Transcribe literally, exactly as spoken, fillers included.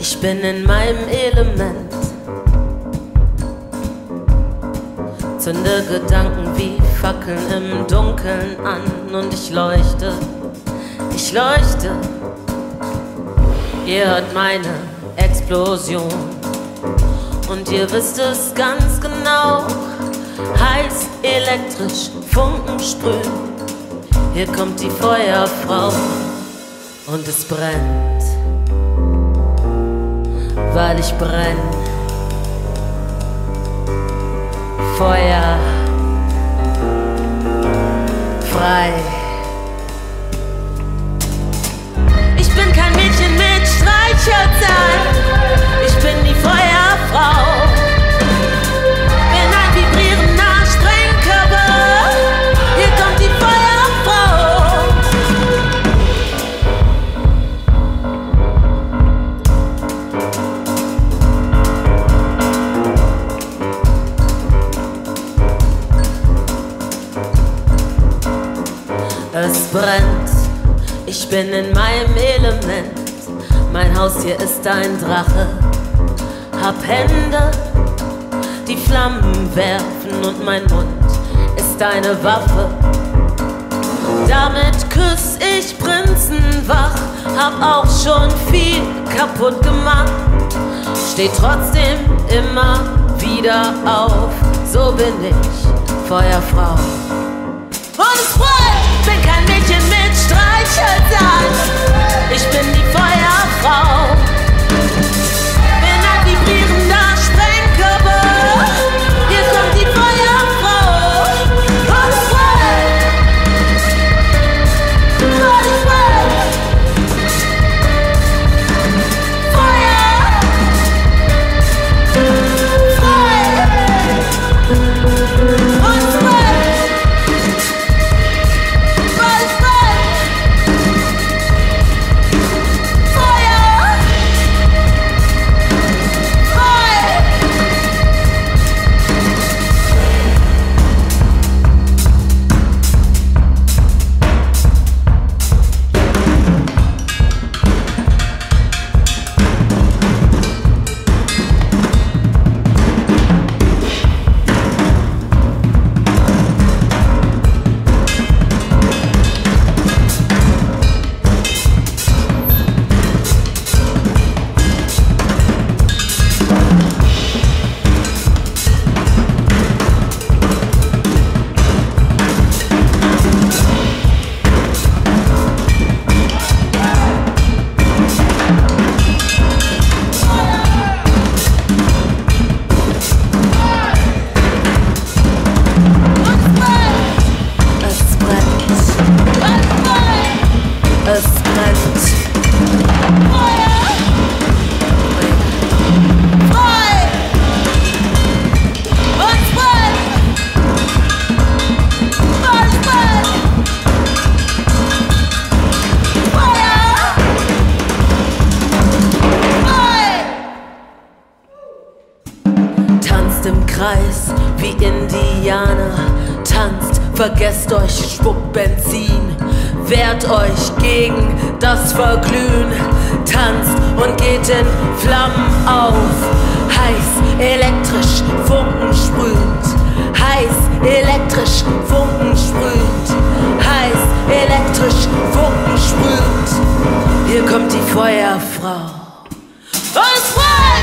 Ich bin in meinem Element, zünde Gedanken wie Fackeln im Dunkeln an und ich leuchte, ich leuchte. Ihr hört meine Explosion und ihr wisst es ganz genau. Heiß, elektrisch, Funken sprühen. Hier kommt die Feuerfrau und es brennt, weil ich brenn. Feuer frei. Ich bin kein Mädchen mit Streichhölzern, ich bin die Feuerfrau. Bin ein vibrierender Sprengkörper, hier kommt die Feuerfrau. Es brennt, ich bin in meinem Element. Mein Haus hier ist ein Drache. Hab Hände, die Flammen werfen und mein Mund ist eine Waffe. Damit küss ich Prinzen wach. Hab auch schon viel kaputt gemacht. Steh trotzdem immer wieder auf. So bin ich, Feuerfrau. Und es brennt, bin kein Mädchen mit Streichhölzern, ich bin die Feuerfrau. Bin ein vibrierender Sprengkörper, hier kommt die Feuerfrau. Und es brennt, und es brennt. Feuer, frei. Und es brennt. Im Kreis wie Indianer, tanzt, vergesst euch, spuckt Benzin, wehrt euch gegen das Verglühen, tanzt und geht in Flammen auf. Heiß, elektrisch, Funken sprühend, heiß, elektrisch, Funken sprühend, heiß, elektrisch, Funken sprühend. Hier kommt die Feuerfrau. Und es brennt!